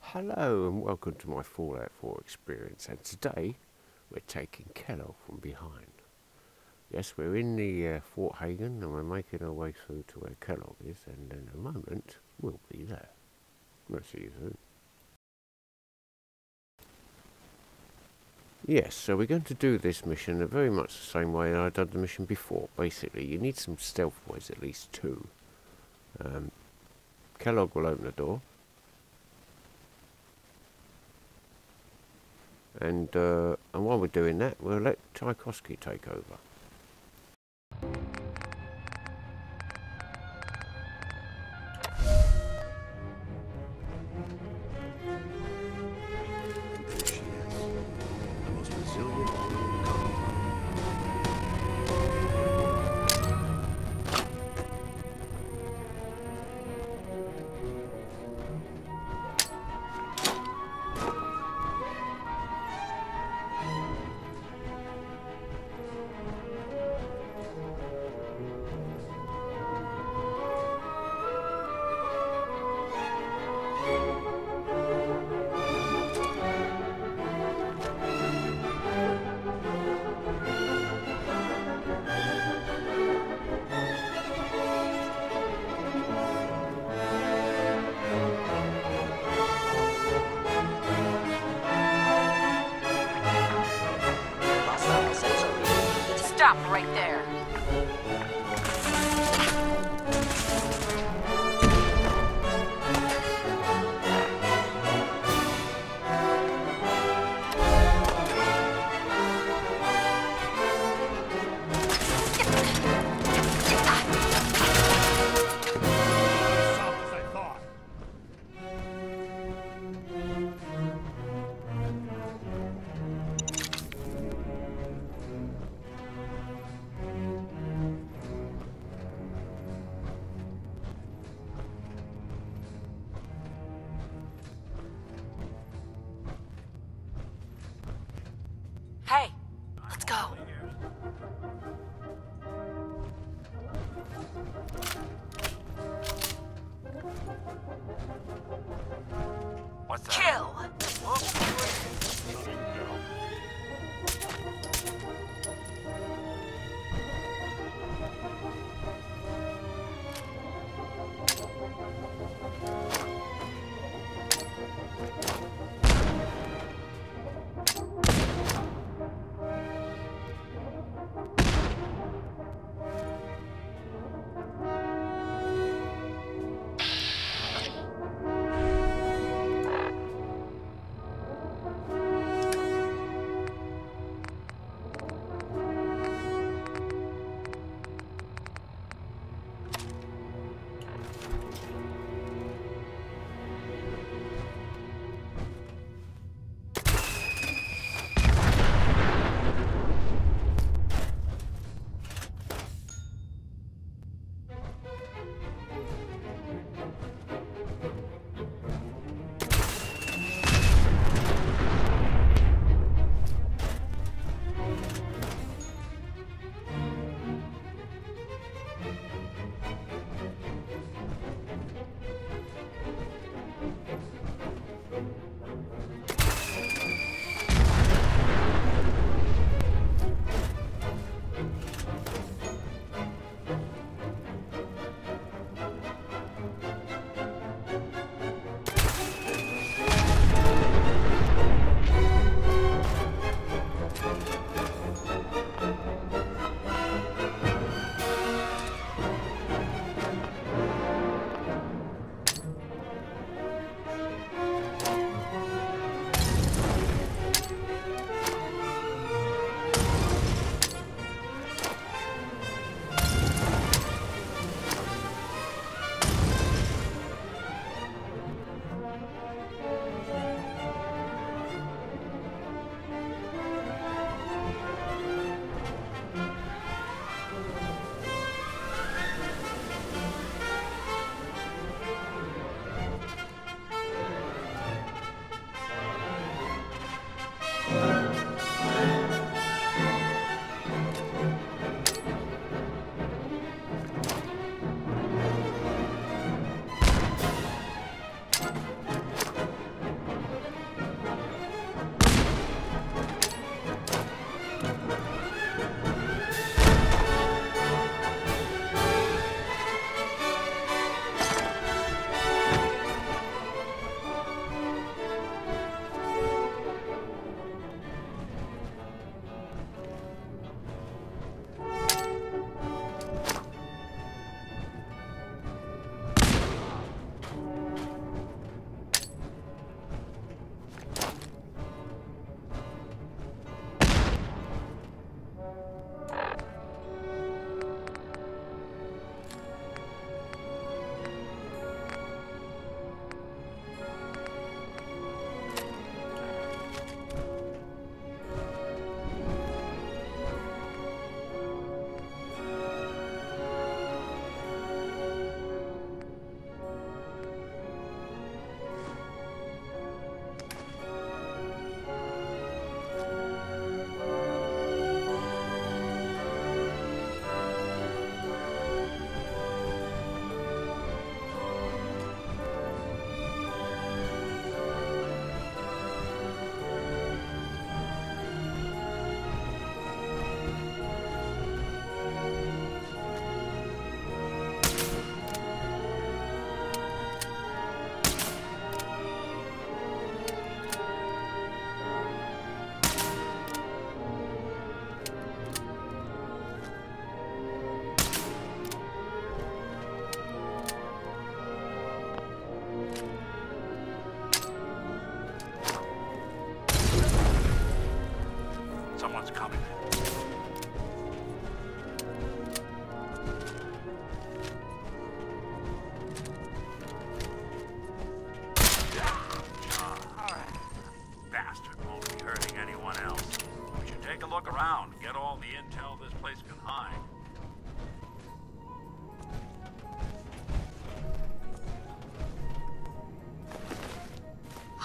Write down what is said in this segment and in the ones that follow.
Hello and welcome to my Fallout 4 experience, and today we're taking Kellogg from behind. Yes, we're in the Fort Hagen and we're making our way through to where Kellogg is, and in a moment we'll be there. We'll see you soon. Yes, so we're going to do this mission very much the same way I've done the mission before. Basically, you need some stealth boys, at least two. Kellogg will open the door. And while we're doing that, we'll let Tchaikovsky take over. There she is, the most resilient woman in the Stop right there. Hey, let's go. What's that? Kill.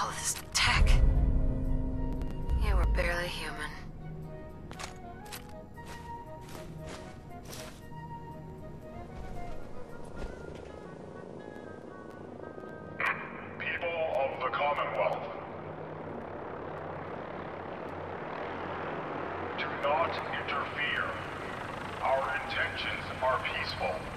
All this tech. Yeah, we're barely human. People of the Commonwealth, do not interfere. Our intentions are peaceful.